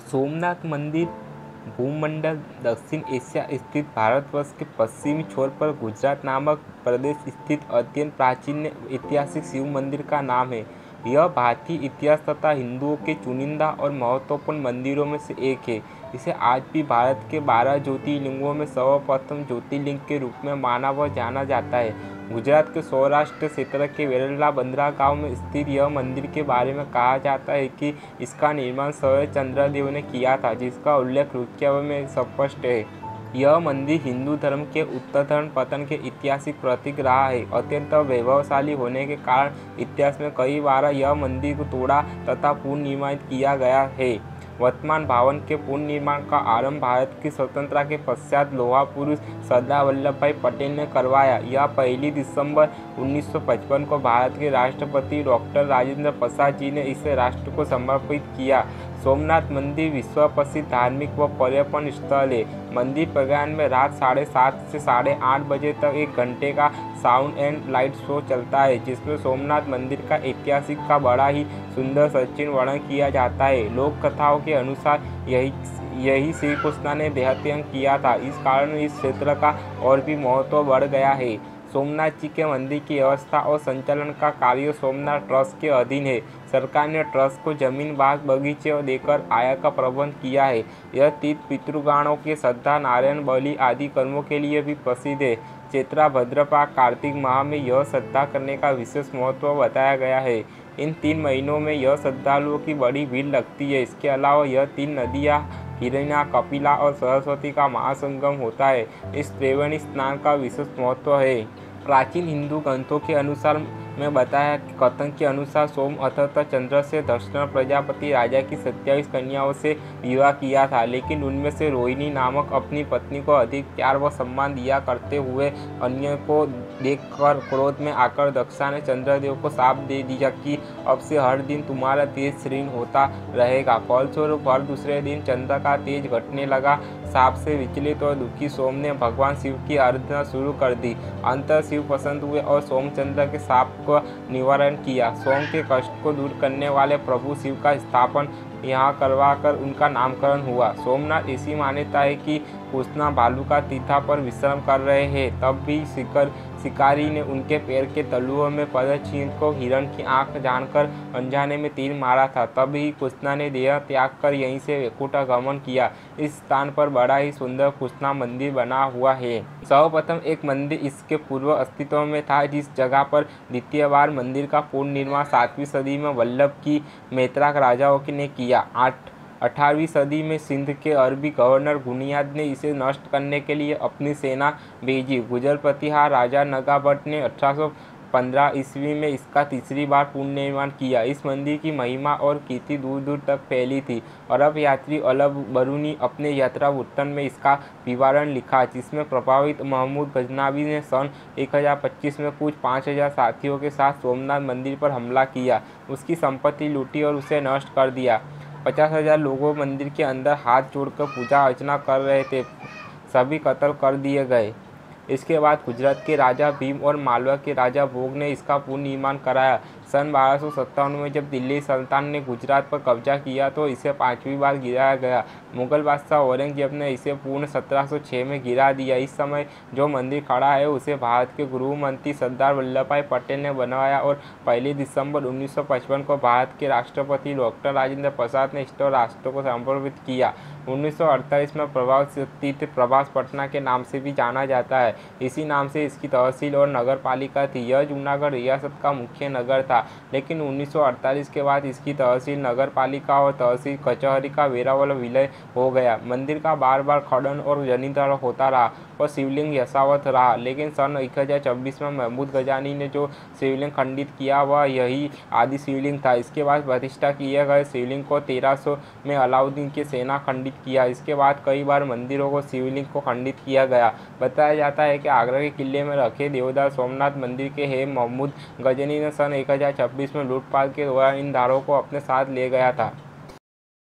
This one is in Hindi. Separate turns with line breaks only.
सोमनाथ मंदिर भूमंडल दक्षिण एशिया स्थित भारतवर्ष के पश्चिमी छोर पर गुजरात नामक प्रदेश स्थित अत्यंत प्राचीन ऐतिहासिक शिव मंदिर का नाम है। यह भारतीय इतिहास तथा हिंदुओं के चुनिंदा और महत्वपूर्ण मंदिरों में से एक है। इसे आज भी भारत के 12 ज्योतिर्लिंगों में सर्वप्रथम ज्योतिर्लिंग के रूप में माना व जाना जाता है। गुजरात के सौराष्ट्र क्षेत्र के वेरला बंदरा गांव में स्थित यह मंदिर के बारे में कहा जाता है कि इसका निर्माण स्वयं चंद्रदेव ने किया था, जिसका उल्लेख ऋग्वेद में स्पष्ट है। यह मंदिर हिंदू धर्म के उत्तराखंड पतन के ऐतिहासिक प्रतीक रहा है। अत्यंत वैभवशाली होने के कारण इतिहास में कई बार यह मंदिर को तोड़ा तथा पुनर्निर्माण किया गया है। वर्तमान भवन के पुनर्निर्माण का आरंभ भारत की स्वतंत्रता के पश्चात लौह पुरुष सरदार वल्लभ भाई पटेल ने करवाया। यह 1 दिसंबर 1955 को भारत के राष्ट्रपति डॉक्टर राजेंद्र प्रसाद जी ने इसे राष्ट्र को समर्पित किया। सोमनाथ मंदिर विश्व प्रसिद्ध धार्मिक व पर्यटन स्थल है। मंदिर प्रांगण में रात 7:30 से 8:30 बजे तक 1 घंटे का साउंड एंड लाइट शो चलता है, जिसमें सोमनाथ मंदिर का ऐतिहासिक का बड़ा ही सुंदर सचित्र वर्णन किया जाता है। लोक कथाओं के अनुसार यही श्री कृष्ण ने देहांत किया था। इस कारण इस क्षेत्र का और भी महत्व बढ़ गया है। सोमनाथ जी के मंदिर की व्यवस्था और संचालन का कार्य सोमनाथ ट्रस्ट के अधीन है। सरकार ने ट्रस्ट को जमीन, बाग, बगीचे देकर आय का प्रबंध किया है। यह तीर्थ पितृगणों के श्रद्धा, नारायण बलि आदि कर्मों के लिए भी प्रसिद्ध है। चैत्र, भाद्रपद, कार्तिक माह में यह श्रद्धा करने का विशेष महत्व बताया गया है। इन 3 महीनों में यह श्रद्धालुओं की बड़ी भीड़ लगती है। इसके अलावा यह 3 नदियाँ हिरण्या, कपिला और सरस्वती का महासंगम होता है। इस त्रिवेणी स्नान का विशेष महत्व है। प्राचीन हिंदू ग्रंथों के अनुसार में बताया कथन के अनुसार सोम अर्थात चंद्र से दक्षिण प्रजापति राजा की 27 कन्याओं से विवाह किया था, लेकिन उनमें से रोहिणी नामक अपनी पत्नी को अधिक प्यार व सम्मान दिया करते हुए अन्य को देखकर क्रोध में आकर दक्षा ने चंद्रदेव को शाप दे दिया कि अब से हर दिन तुम्हारा तेज क्षीण होता रहेगा। फलस्वरूप हर दूसरे दिन चंद्र का तेज घटने लगा। शाप से विचलित और दुखी सोम ने भगवान शिव की आराधना शुरू कर दी। अंततः शिव प्रसन्न हुए और सोमचंद्र के शाप को निवारण किया। सोम के कष्ट को दूर करने वाले प्रभु शिव का स्थापन यहाँ करवाकर उनका नामकरण हुआ। सोमनाथ ऐसी मान्यता है कि कृष्णा भालू का तीथा पर विश्राम कर रहे हैं, तब भी शिकारी ने उनके पैर के तलुओं में पदचिह्न को हिरण की आंख जानकर अनजाने में तीर मारा था। तब ही कृष्णा ने देह त्याग कर यहीं से वैकुंठ गमन किया। इस स्थान पर बड़ा ही सुंदर कृष्णा मंदिर बना हुआ है। सर्वप्रथम एक मंदिर इसके पूर्व अस्तित्व में था, जिस जगह पर द्वितीय बार मंदिर का पुनर्निर्माण 7वीं सदी में वल्लभ की मैत्राक राजाओं ने किया। 18वीं सदी में सिंध के अरबी गवर्नर गुनियाद ने इसे नष्ट करने के लिए अपनी सेना भेजी। गुजर प्रतिहार राजा नगाभट्ट ने 1815 ईस्वी में इसका तीसरी बार पुनर्निर्माण किया। इस मंदिर की महिमा और कीर्ति दूर दूर तक फैली थी। अरब यात्री अल बरूनी अपने यात्रा वृत्तांत में इसका विवरण लिखा, जिसमें प्रभावित महमूद गजनवी ने सन 1025 में कुछ 5000 साथियों के साथ सोमनाथ मंदिर पर हमला किया, उसकी संपत्ति लूटी और उसे नष्ट कर दिया। 50,000 लोगों मंदिर के अंदर हाथ जोड़कर पूजा अर्चना कर रहे थे, सभी कत्ल कर दिए गए। इसके बाद गुजरात के राजा भीम और मालवा के राजा भोग ने इसका पुनर्निर्माण कराया। सन 1257 में जब दिल्ली सल्तान ने गुजरात पर कब्जा किया तो इसे 5वीं बार गिराया गया। मुगल बादशाह औरंगजेब ने इसे पूर्ण 1706 में गिरा दिया। इस समय जो मंदिर खड़ा है उसे भारत के गृह मंत्री सरदार वल्लभ भाई पटेल ने बनवाया और 1 दिसंबर 1955 को भारत के राष्ट्रपति डॉक्टर राजेंद्र प्रसाद ने इसे राष्ट्र को समर्पित किया। 1948 में प्रभास तीर्थ प्रभास पटना के नाम से भी जाना जाता है। इसी नाम से इसकी तहसील और नगर पालिका थी। यह जूनागढ़ रियासत का मुख्य नगर था, लेकिन 1948 के बाद इसकी तहसील, नगर पालिका और तहसील कचहरी का वेरावल विलय हो गया। मंदिर का बार बार खनन और जीर्णोद्धार होता रहा और शिवलिंग यथावत रहा, लेकिन सन 1026 में महमूद गजनी ने जो शिवलिंग खंडित किया वह यही आदि शिवलिंग था। इसके बाद प्रतिष्ठा किए गए शिवलिंग को 1300 में अलाउद्दीन की सेना खंडित किया। इसके बाद कई बार मंदिरों को शिवलिंग को खंडित किया गया। बताया जाता है कि आगरा के किले में रखे देवदार सोमनाथ मंदिर के है महमूद गजनी ने सन 1026 में लूटपाट के दौरान इन धारों को अपने साथ ले गया था।